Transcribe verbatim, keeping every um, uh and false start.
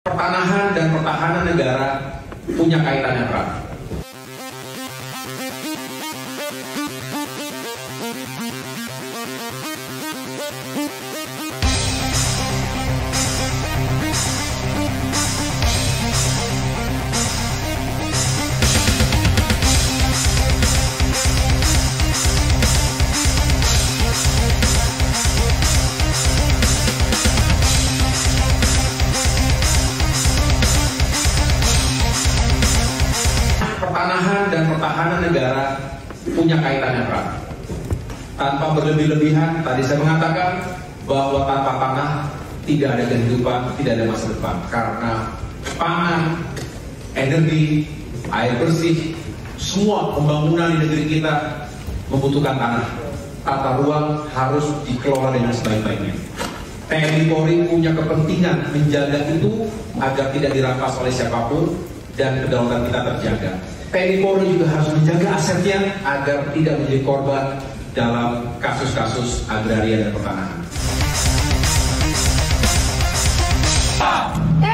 Pertanahan dan pertahanan negara punya kaitan yang erat. Pertanahan dan pertahanan negara punya kaitan yang erat. Tanpa berlebih-lebihan, tadi saya mengatakan bahwa tanpa tanah tidak ada kehidupan, tidak ada masa depan. Karena pangan, energi, air bersih, semua pembangunan di negeri kita membutuhkan tanah. Tata ruang harus dikelola dengan sebaik-baiknya. T N I Polri punya kepentingan menjaga itu agar tidak dirampas oleh siapapun dan kedaulatan kita terjaga. T N I Polri juga harus menjaga asetnya agar tidak menjadi korban dalam kasus-kasus agraria dan pertanahan.